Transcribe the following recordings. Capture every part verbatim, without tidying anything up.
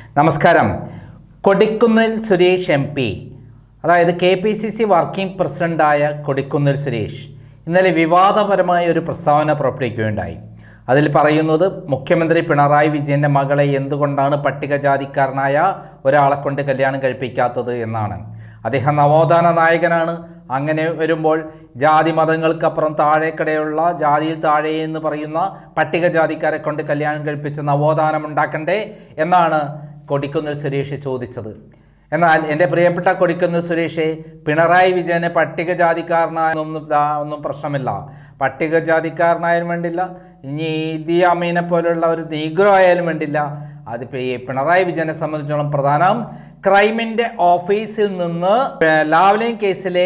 നമസ്കാരം. Kodikunnil Suresh M P, അതായത് K P C C working പ്രസിഡൻ്റായ കൊടിക്കുന്നിൽ സുരേഷ് ഇന്നലെ വിവാദപരമായ ഒരു പ്രസ്താവന പുറപ്പെടുവിക്കുകയുണ്ടായി. അതിൽ പറയുന്നത് മുഖ്യമന്ത്രി പിണറായി വിജയൻ്റെ മകളെ എന്തുകൊണ്ടാണ് പട്ടികജാതിക്കാരനായ ഒരാളെ കൊണ്ട് കല്യാണം കഴിപ്പിക്കാത്തത് എന്നാണ്. അദ്ദേഹം നവോത്ഥാന നായകനാണ്. അങ്ങനെ വരുമ്പോൾ ജാതി മതങ്ങൾക്കപ്പുറം താഴേക്കടയുള്ള ജാതിയിൽ താഴെ എന്ന് പറയുന്ന പട്ടികജാതിക്കാരെ കൊണ്ട് കല്യാണം കഴിപ്പിച്ച് നവോത്ഥാനം ഉണ്ടാക്കണ്ടേ എന്നാണ് കൊടിക്കുന്നിൽ സുരേഷ് ചോദിച്ചത്. എന്നാൽ എൻ്റെ പ്രിയപ്പെട്ട കൊടിക്കുന്നിൽ സുരേഷ്, പിണറായി വിജയനെ പട്ടികജാതിക്കാരനായൊന്നും ഒന്നും പ്രശ്നമില്ല. പട്ടികജാതിക്കാരനായാലും വേണ്ടില്ല, ഇനി ഇദി അമീനെ പോലുള്ള ഒരു നീഗ്രോ ആയാലും വേണ്ടില്ല. അതിപ്പോൾ ഈ പിണറായി വിജയനെ സംബന്ധിച്ചോളം പ്രധാനം ക്രൈമിൻ്റെ ഓഫീസിൽ നിന്ന് ലാവ്ലിൻ കേസിലെ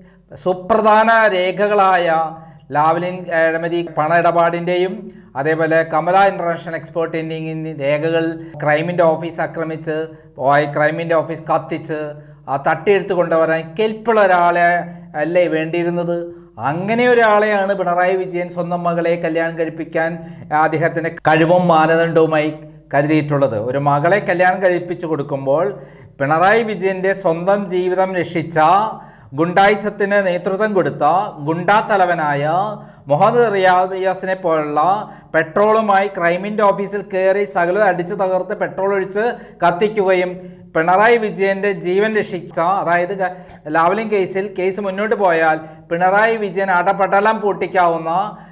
സുപ്രധാന രേഖകളായ ലാവ്ലിൻ അഴിമതി പണ ഇടപാടിൻ്റെയും അതേപോലെ കമല ഇൻ്റർനാഷണൽ എക്സ്പോർട്ടിൻ്റെയും രേഖകൾ ക്രൈമിൻ്റെ ഓഫീസ് ആക്രമിച്ച് ക്രൈമിൻ്റെ ഓഫീസ് കത്തിച്ച് ആ തട്ടിയെടുത്ത് കൊണ്ടുവരാൻ കെൽപ്പുള്ള ഒരാളെ അല്ലേ വേണ്ടിയിരുന്നത്. അങ്ങനെ ഒരാളെയാണ് പിണറായി വിജയൻ സ്വന്തം മകളെ കല്യാണം കഴിപ്പിക്കാൻ അദ്ദേഹത്തിൻ്റെ കഴിവും മാനദണ്ഡവുമായി കരുതിയിട്ടുള്ളത്. ഒരു മകളെ കല്യാണം കഴിപ്പിച്ചു കൊടുക്കുമ്പോൾ പിണറായി വിജയൻ്റെ സ്വന്തം ജീവിതം രക്ഷിച്ച ഗുണ്ടായിസത്തിന് നേതൃത്വം കൊടുത്ത ഗുണ്ടാ തലവനായ മുഹമ്മദ് റിയാസിനെ പോലുള്ള പെട്രോളുമായി ക്രൈമിൻ്റെ ഓഫീസിൽ കയറി സകലം അടിച്ച് തകർത്ത് പെട്രോൾ ഒഴിച്ച് കത്തിക്കുകയും പിണറായി വിജയൻ്റെ ജീവൻ രക്ഷിച്ച, അതായത് ലാവ്ലിൻ കേസിൽ കേസ് മുന്നോട്ട് പോയാൽ പിണറായി വിജയൻ അടപടലം പൊട്ടിക്കാവുന്ന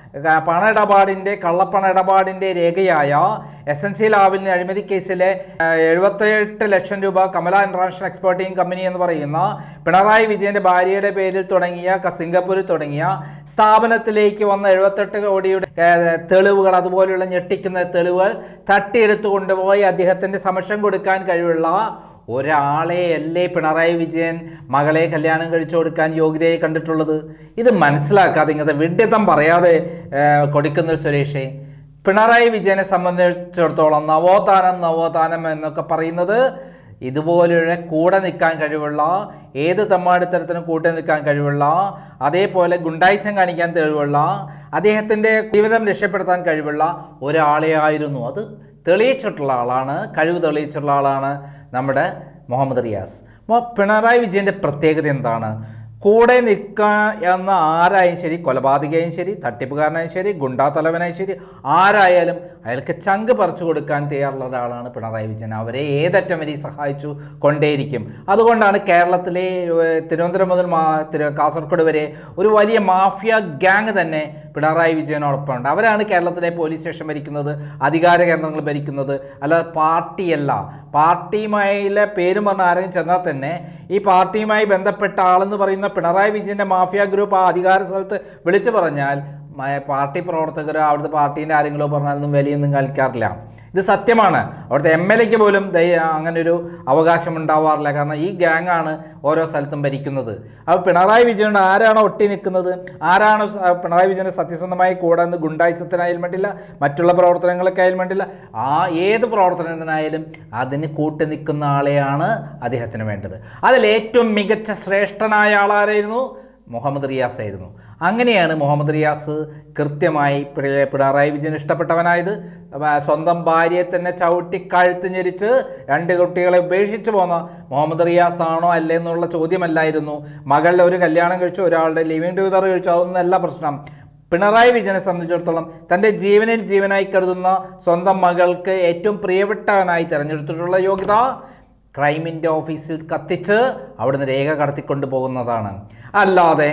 പണ ഇടപാടിൻ്റെ കള്ളപ്പണ ഇടപാടിൻ്റെ രേഖയായ എസ് എൻ സി ലാവ്ലിൻ അഴിമതി കേസിലെ എഴുപത്തിയെട്ട് ലക്ഷം രൂപ കമല ഇൻ്റർനാഷണൽ എക്സ്പോർട്ടിംഗ് കമ്പനി എന്ന് പറയുന്ന പിണറായി വിജയൻ്റെ ഭാര്യയുടെ പേരിൽ തുടങ്ങിയ സിംഗപ്പൂരിൽ തുടങ്ങിയ സ്ഥാപനത്തിലേക്ക് വന്ന എഴുപത്തെട്ട് കോടിയുടെ തെളിവുകൾ, അതുപോലെയുള്ള ഞെട്ടിക്കുന്ന തെളിവുകൾ തട്ടിയെടുത്തു കൊണ്ടുപോയി അദ്ദേഹത്തിൻ്റെ സമക്ഷം കൊടുക്കാൻ കഴിവുള്ള ഒരാളെ അല്ലേ പിണറായി വിജയൻ മകളെ കല്യാണം കഴിച്ചു കൊടുക്കാൻ യോഗ്യതയെ കണ്ടിട്ടുള്ളത്. ഇത് മനസ്സിലാക്കാതെ ഇങ്ങനത്തെ വിഡ്ഢിത്തം പറയാതെ കൊടിക്കുന്നിൽ സുരേഷേ, പിണറായി വിജയനെ സംബന്ധിച്ചിടത്തോളം നവോത്ഥാനം നവോത്ഥാനം എന്നൊക്കെ പറയുന്നത് ഇതുപോലെയുള്ള കൂടെ നിൽക്കാൻ കഴിവുള്ള, ഏത് തമ്മാടിത്തരത്തിനും കൂടെ നിൽക്കാൻ കഴിവുള്ള, അതേപോലെ ഗുണ്ടായിസം കാണിക്കാൻ കഴിവുള്ള, അദ്ദേഹത്തിൻ്റെ ജീവിതം രക്ഷപ്പെടുത്താൻ കഴിവുള്ള ഒരാളെ ആയിരുന്നു. അത് തെളിയിച്ചിട്ടുള്ള ആളാണ്, കഴിവ് തെളിയിച്ചിട്ടുള്ള ആളാണ് നമ്മുടെ മുഹമ്മദ് റിയാസ്. പിണറായി വിജയൻ്റെ പ്രത്യേകത എന്താണ്? കൂടെ നിൽക്കുക എന്ന ആരായും ശരി, കൊലപാതകയായും ശരി, തട്ടിപ്പുകാരനായും ശരി, ഗുണ്ടാ തലവനായും ശരി, ആരായാലും അയാൾക്ക് ചങ്ക് പറിച്ചു കൊടുക്കാൻ തയ്യാറുള്ള ഒരാളാണ് പിണറായി വിജയൻ. അവരെ ഏതറ്റം വരെ സഹായിച്ചു കൊണ്ടേയിരിക്കും. അതുകൊണ്ടാണ് കേരളത്തിലെ തിരുവനന്തപുരം മുതൽ മാ തിരു കാസർഗോഡ് വരെ ഒരു വലിയ മാഫിയ ഗ്യാങ് തന്നെ പിണറായി വിജയനോടൊപ്പം ഉണ്ട്. അവരാണ് കേരളത്തിലെ പോലീസ് സ്റ്റേഷൻ ഭരിക്കുന്നത്, അധികാര കേന്ദ്രങ്ങൾ ഭരിക്കുന്നത്. അല്ലാതെ പാർട്ടിയല്ല. പാർട്ടിയുമായിലെ പേരും പറഞ്ഞ ആരെങ്കിലും ചെന്നാൽ തന്നെ ഈ പാർട്ടിയുമായി ബന്ധപ്പെട്ട ആളെന്ന് പറയുന്ന പിണറായി വിജയൻ്റെ മാഫിയ ഗ്രൂപ്പ് ആ അധികാര സ്ഥലത്ത് വിളിച്ചു പറഞ്ഞാൽ പാർട്ടി പ്രവർത്തകരോ അവിടുത്തെ പാർട്ടീൻ്റെ ആരെങ്കിലോ പറഞ്ഞാലൊന്നും വിലയൊന്നും കളിക്കാറില്ല. ഇത് സത്യമാണ്. അവിടുത്തെ എം എൽ എക്ക് പോലും അങ്ങനൊരു അവകാശം ഉണ്ടാവാറില്ല. കാരണം ഈ ഗ്യാങ്ങാണ് ഓരോ സ്ഥലത്തും ഭരിക്കുന്നത്. അപ്പോൾ പിണറായി വിജയൻ ആരാണോ ഒട്ടി നിൽക്കുന്നത്, ആരാണോ പിണറായി വിജയൻ്റെ സത്യസന്ധമായി കൂടെ നിന്ന് ഗുണ്ടായുസത്തിനായാലും വേണ്ടില്ല, മറ്റുള്ള പ്രവർത്തനങ്ങൾക്കായാലും വേണ്ടില്ല, ആ ഏത് പ്രവർത്തനത്തിനായാലും അതിന് കൂട്ടി നിൽക്കുന്ന ആളെയാണ് അദ്ദേഹത്തിന് വേണ്ടത്. അതിൽ ഏറ്റവും മികച്ച ശ്രേഷ്ഠനായ ആളാരായിരുന്നു? മുഹമ്മദ് റിയാസ് ആയിരുന്നു. അങ്ങനെയാണ് മുഹമ്മദ് റിയാസ് കൃത്യമായി പിണറായി വിജയൻ ഇഷ്ടപ്പെട്ടവനായത്. സ്വന്തം ഭാര്യയെ തന്നെ ചവിട്ടി കഴുത്ത് ഞെരിച്ച് രണ്ട് കുട്ടികളെ ഉപേക്ഷിച്ച് പോന്ന മുഹമ്മദ് റിയാസ് ആണോ അല്ലേ എന്നുള്ള ചോദ്യമല്ലായിരുന്നു. മകളുടെ ഒരു കല്യാണം കഴിച്ചു, ഒരാളുടെ ലിവിങ് ടുഗദർ കഴിച്ചു, അതൊന്നല്ല പ്രശ്നം. പിണറായി വിജയനെ സംബന്ധിച്ചിടത്തോളം തൻ്റെ ജീവനിൽ ജീവനായി കരുതുന്ന സ്വന്തം മകൾക്ക് ഏറ്റവും പ്രിയപ്പെട്ടവനായി തിരഞ്ഞെടുത്തിട്ടുള്ള യോഗ്യത ക്രൈമിൻ്റെ ഓഫീസിൽ കത്തിച്ച് അവിടുന്ന് രേഖ കടത്തിക്കൊണ്ട് പോകുന്നതാണ്. അല്ലാതെ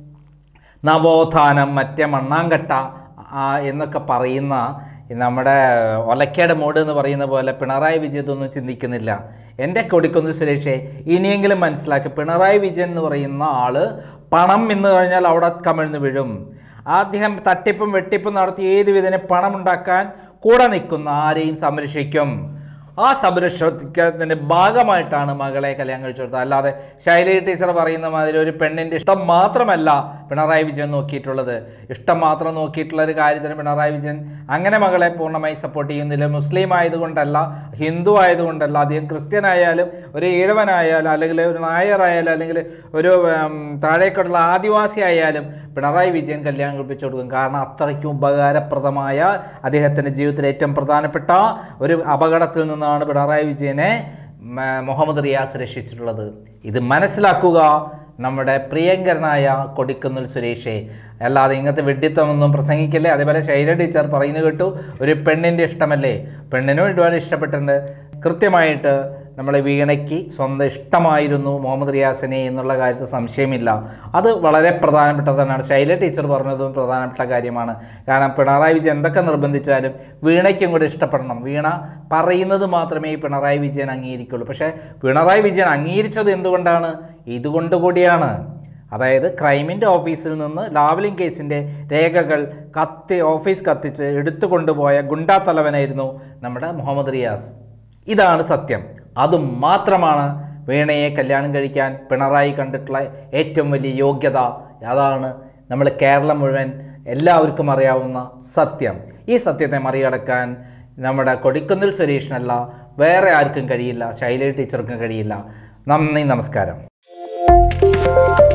നവോത്ഥാനം, മറ്റേ മണ്ണാങ്കട്ട എന്നൊക്കെ പറയുന്ന നമ്മുടെ ഒലക്കയുടെ മൂട് എന്ന് പറയുന്ന പോലെ പിണറായി വിജയൻ ഒന്നും ചിന്തിക്കുന്നില്ല. എൻ്റെ കൊടിക്കുന്നിൽ സുരേഷേ, ഇനിയെങ്കിലും മനസ്സിലാക്കി, പിണറായി വിജയൻ എന്ന് പറയുന്ന ആൾ പണം എന്ന് കഴിഞ്ഞാൽ അവിടെ കമിഴ്ന്ന് വീഴും. അദ്ദേഹം തട്ടിപ്പും വെട്ടിപ്പും നടത്തി ഏത് വിധേന പണമുണ്ടാക്കാൻ കൂടെ നിൽക്കുന്ന ആരെയും സംരക്ഷിക്കും. ആ സംരക്ഷണത്തിൻ്റെ ഭാഗമായിട്ടാണ് മകളെ കല്യാണം കഴിച്ചു കൊടുത്തത്. അല്ലാതെ ശൈലജ ടീച്ചർ പറയുന്ന മാതിരി ഒരു പെണ്ണിൻ്റെ ഇഷ്ടം മാത്രമല്ല പിണറായി വിജയൻ നോക്കിയിട്ടുള്ളത്. ഇഷ്ടം മാത്രം നോക്കിയിട്ടുള്ള ഒരു കാര്യത്തിന് പിണറായി വിജയൻ അങ്ങനെ മകളെ പൂർണ്ണമായി സപ്പോർട്ട് ചെയ്യുന്നില്ല. മുസ്ലിം ആയതുകൊണ്ടല്ല, ഹിന്ദു ആയതുകൊണ്ടല്ല, അദ്ദേഹം ക്രിസ്ത്യൻ ആയാലും ഒരു ഈഴവനായാലും അല്ലെങ്കിൽ ഒരു നായറായാലും അല്ലെങ്കിൽ ഒരു താഴേക്കുള്ള ആദിവാസി ആയാലും പിണറായി വിജയൻ കല്യാണം കഴിപ്പിച്ചു കൊടുക്കും. കാരണം അത്രയ്ക്കും ഉപകാരപ്രദമായ അദ്ദേഹത്തിൻ്റെ ജീവിതത്തിലെ ഏറ്റവും പ്രധാനപ്പെട്ട ഒരു അപകടത്തിൽ നിന്നാണ് പിണറായി വിജയനെ മുഹമ്മദ് റിയാസ് രക്ഷിച്ചിട്ടുള്ളത്. ഇത് മനസ്സിലാക്കുക നമ്മുടെ പ്രിയങ്കരനായ കൊടിക്കുന്നിൽ സുരേഷേ. അല്ലാതെ ഇങ്ങനത്തെ വെഡിത്തമൊന്നും പ്രസംഗിക്കല്ലേ. അതേപോലെ ശൈല ടീച്ചർ പറയുന്നത് കേട്ടു, ഒരു പെണ്ണിൻ്റെ ഇഷ്ടമല്ലേ, പെണ്ണിനും ഒരുപാട് ഇഷ്ടപ്പെട്ടിട്ടുണ്ട്. കൃത്യമായിട്ട് നമ്മളെ വീണയ്ക്ക് സ്വന്തം ഇഷ്ടമായിരുന്നു മുഹമ്മദ് റിയാസിനെ എന്നുള്ള കാര്യത്തിൽ സംശയമില്ല. അത് വളരെ പ്രധാനപ്പെട്ടതാണ്. ശൈല ടീച്ചർ പറഞ്ഞതും പ്രധാനപ്പെട്ട കാര്യമാണ്. കാരണം പിണറായി വിജയൻ എന്തൊക്കെ നിർബന്ധിച്ചാലും വീണയ്ക്കും കൂടെ ഇഷ്ടപ്പെടണം. വീണ പറയുന്നത് മാത്രമേ ഈ പിണറായി വിജയൻ അംഗീകരിക്കുള്ളൂ. പക്ഷേ പിണറായി വിജയൻ അംഗീകരിച്ചത് എന്തുകൊണ്ടാണ്? ഇതുകൊണ്ട് കൂടിയാണ്. അതായത് ക്രൈമിൻ്റെ ഓഫീസിൽ നിന്ന് ലാവ്ലിൻ കേസിൻ്റെ രേഖകൾ കത്തി ഓഫീസ് കത്തിച്ച് എടുത്തു കൊണ്ടുപോയ ഗുണ്ടാ തലവനായിരുന്നു നമ്മുടെ മുഹമ്മദ് റിയാസ്. ഇതാണ് സത്യം. അതുമാത്രമാണ് വീണയെ കല്യാണം കഴിക്കാൻ പിണറായി കണ്ടിട്ടുള്ള ഏറ്റവും വലിയ യോഗ്യത. അതാണ് നമ്മൾ കേരളം മുഴുവൻ എല്ലാവർക്കും അറിയാവുന്ന സത്യം. ഈ സത്യത്തെ മറികടക്കാൻ നമ്മുടെ കൊടിക്കുന്നിൽ സുരേഷിനല്ല വേറെ ആർക്കും കഴിയില്ല, ശൈല ടീച്ചർക്കും കഴിയില്ല. നന്ദി, നമസ്കാരം.